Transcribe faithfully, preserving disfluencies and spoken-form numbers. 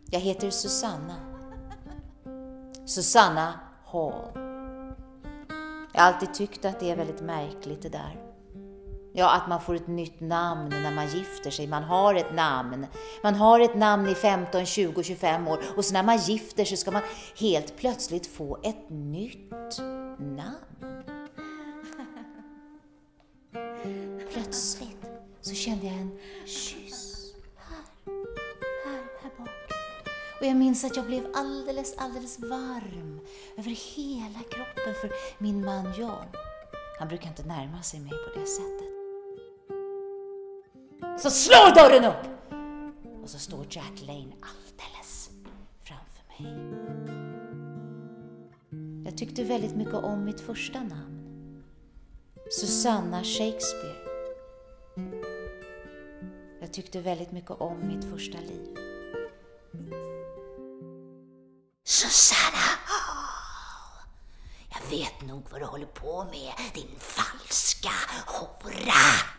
Jag heter Susanna. Susanna Hall. Jag har alltid tyckt att det är väldigt märkligt det där. Ja, att man får ett nytt namn när man gifter sig. Man har ett namn. Man har ett namn i femton, tjugo, tjugofem år. Och så när man gifter sig ska man helt plötsligt få ett nytt namn. Plötsligt så kände jag en kyss här, här, här bak. Och jag minns att jag blev alldeles, alldeles varm över hela kroppen för min man John. Han brukar inte närma sig mig på det sättet. Så slår dörren upp! Och så står Jack Lane alldeles framför mig. Jag tyckte väldigt mycket om mitt första namn. Susanna Shakespeare. Jag tyckte väldigt mycket om mitt första liv. Susanna! Oh, jag vet nog vad du håller på med, din falska hora.